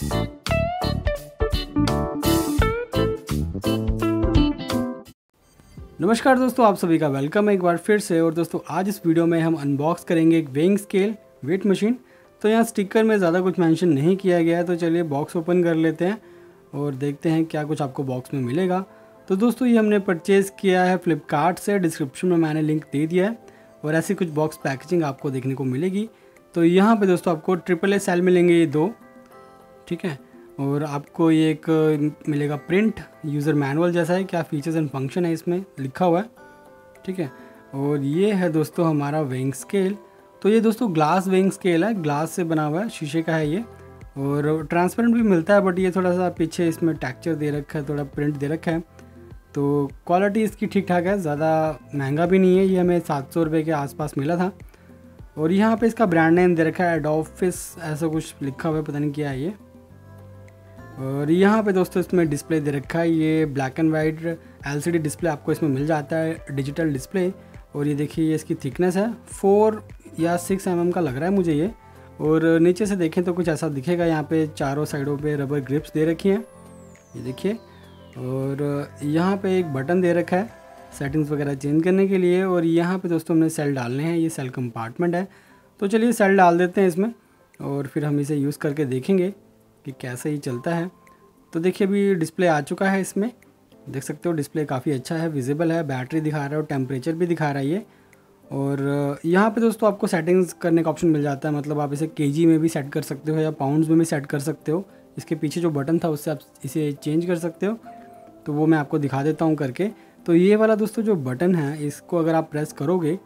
नमस्कार दोस्तों, आप सभी का वेलकम है एक बार फिर से। और दोस्तों आज इस वीडियो में हम अनबॉक्स करेंगे एक वेइंग स्केल वेट मशीन। तो यहाँ स्टिकर में ज़्यादा कुछ मेंशन नहीं किया गया है, तो चलिए बॉक्स ओपन कर लेते हैं और देखते हैं क्या कुछ आपको बॉक्स में मिलेगा। तो दोस्तों ये हमने परचेज़ किया है फ्लिपकार्ट से, डिस्क्रिप्शन में मैंने लिंक दे दिया है। और ऐसी कुछ बॉक्स पैकेजिंग आपको देखने को मिलेगी। तो यहाँ पे दोस्तों आपको AAA सेल मिलेंगे ये 2, ठीक है। और आपको ये एक मिलेगा प्रिंट यूज़र मैनुअल जैसा है, क्या फीचर्स एंड फंक्शन है इसमें लिखा हुआ है, ठीक है। और ये है दोस्तों हमारा वेइंग स्केल। तो ये दोस्तों ग्लास वेइंग स्केल है, ग्लास से बना हुआ है, शीशे का है ये। और ट्रांसपेरेंट भी मिलता है, बट ये थोड़ा सा पीछे इसमें टेक्सचर दे रखा है, थोड़ा प्रिंट दे रखा है। तो क्वालिटी इसकी ठीक ठाक है, ज़्यादा महंगा भी नहीं है। ये हमें 700 रुपये के आसपास मिला था। और यहाँ पे इसका ब्रांड नेम दे रखा है एडोफिस, ऐसा कुछ लिखा हुआ है, पता नहीं क्या है ये। और यहाँ पे दोस्तों इसमें डिस्प्ले दे रखा है, ये black and white LCD display आपको इसमें मिल जाता है, डिजिटल डिस्प्ले। और ये देखिए ये इसकी थिकनेस है 4 या 6 mm का लग रहा है मुझे ये। और नीचे से देखें तो कुछ ऐसा दिखेगा, यहाँ पे चारों साइडों पे रबर ग्रिप्स दे रखी हैं, ये देखिए। और यहाँ पे एक बटन दे रखा है सेटिंग्स वगैरह चेंज करने के लिए। और यहाँ पे दोस्तों हमने सेल डालने हैं, ये सेल कंपार्टमेंट है। तो चलिए सेल डाल देते हैं इसमें और फिर हम इसे यूज़ करके देखेंगे कि कैसे ही चलता है। तो देखिए अभी डिस्प्ले आ चुका है, इसमें देख सकते हो डिस्प्ले काफ़ी अच्छा है, विजिबल है, बैटरी दिखा रहा है और टेम्परेचर भी दिखा रहा है ये। और यहाँ पे दोस्तों आपको सेटिंग्स करने का ऑप्शन मिल जाता है, मतलब आप इसे केजी में भी सेट कर सकते हो या पाउंड्स में भी सेट कर सकते हो। इसके पीछे जो बटन था उससे आप इसे चेंज कर सकते हो, तो वो मैं आपको दिखा देता हूँ करके। तो ये वाला दोस्तों जो बटन है, इसको अगर आप प्रेस करोगे,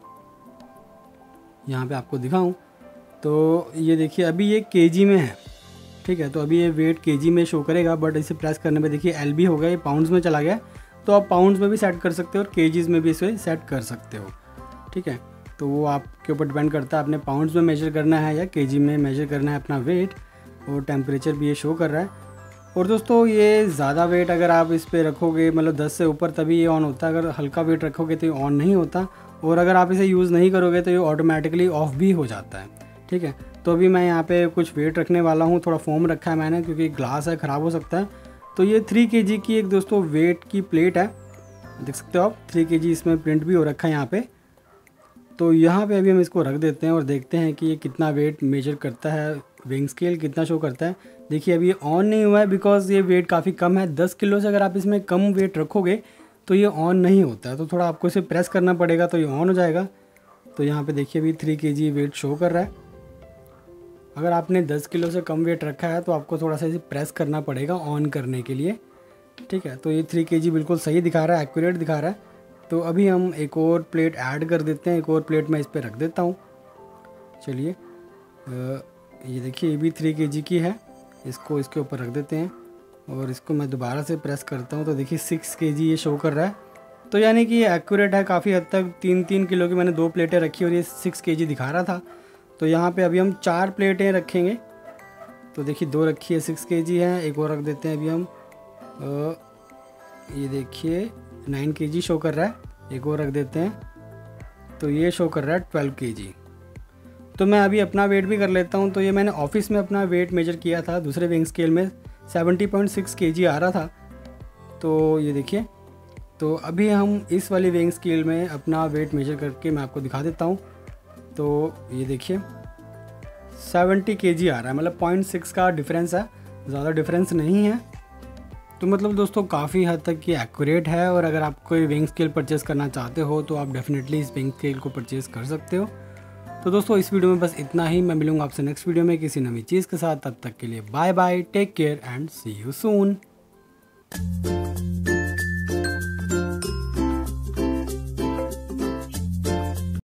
यहाँ पे आपको दिखाऊं तो ये देखिए अभी ये केजी में है, ठीक है। तो अभी ये वेट केजी में शो करेगा, बट इसे प्रेस करने पे देखिए LB हो गया, ये पाउंड्स में चला गया। तो आप पाउंड्स में भी सेट कर सकते हो और केजीज में भी इसे सेट कर सकते हो, ठीक है। तो वो आपके ऊपर डिपेंड करता है, आपने पाउंड्स में मेजर करना है या केजी में मेजर करना है अपना वेट। और टेम्परेचर भी ये शो कर रहा है। और दोस्तों ये ज़्यादा वेट अगर आप इस पर रखोगे, मतलब 10 से ऊपर, तभी ये ऑन होता है। अगर हल्का वेट रखोगे तो ये ऑन नहीं होता। और अगर आप इसे यूज़ नहीं करोगे तो ये ऑटोमेटिकली ऑफ भी हो जाता है, ठीक है। तो अभी मैं यहाँ पे कुछ वेट रखने वाला हूँ, थोड़ा फोम रखा है मैंने क्योंकि ग्लास है, ख़राब हो सकता है। तो ये 3 kg की एक दोस्तों वेट की प्लेट है, देख सकते हो आप, 3 kg इसमें प्रिंट भी हो रखा है यहाँ पे। तो यहाँ पे अभी हम इसको रख देते हैं और देखते हैं कि ये कितना वेट मेजर करता है, वेइंग स्केल कितना शो करता है। देखिए अभी ये ऑन नहीं हुआ है बिकॉज ये वेट काफ़ी कम है। 10 किलो से अगर आप इसमें कम वेट रखोगे तो ये ऑन नहीं होता है, तो थोड़ा आपको इसे प्रेस करना पड़ेगा तो ये ऑन हो जाएगा। तो यहाँ पे देखिए अभी 3 kg वेट शो कर रहा है। अगर आपने 10 किलो से कम वेट रखा है तो आपको थोड़ा सा इसे प्रेस करना पड़ेगा ऑन करने के लिए, ठीक है। तो ये 3 kg बिल्कुल सही दिखा रहा है, एक्यूरेट दिखा रहा है। तो अभी हम एक और प्लेट ऐड कर देते हैं, एक और प्लेट मैं इस पर रख देता हूँ। चलिए ये देखिए ये भी 3 kg की है, इसको इसके ऊपर रख देते हैं। और इसको मैं दोबारा से प्रेस करता हूँ तो देखिए 6 kg ये शो कर रहा है। तो यानी कि ये एक्यूरेट है काफ़ी हद तक। 3-3 किलो की मैंने 2 प्लेटें रखी और ये 6 kg दिखा रहा था। तो यहाँ पे अभी हम 4 प्लेटें रखेंगे। तो देखिए 2 रखी है, 6 kg है, एक और रख देते हैं अभी हम। ये देखिए 9 kg शो कर रहा है, एक और रख देते हैं। तो ये शो कर रहा है 12 kg। तो मैं अभी अपना वेट भी कर लेता हूँ। तो ये मैंने ऑफिस में अपना वेट मेजर किया था, दूसरे वेइंग स्केल में 70.6 kg आ रहा था। तो ये देखिए, तो अभी हम इस वाली वेइंग स्केल में अपना वेट मेजर करके मैं आपको दिखा देता हूँ। तो ये देखिए 70 kg आ रहा है, मतलब 0.6 का डिफरेंस है, ज़्यादा डिफरेंस नहीं है। तो मतलब दोस्तों काफ़ी हद तक ये एक्यूरेट है। और अगर आप कोई वेइंग स्केल परचेज़ करना चाहते हो तो आप डेफिनेटली इस वेइंग स्केल को परचेज़ कर सकते हो। तो दोस्तों इस वीडियो में बस इतना ही। मैं मिलूंगा आपसे नेक्स्ट वीडियो में किसी नई चीज़ के साथ। तब तक के लिए bye bye, take care and see you soon.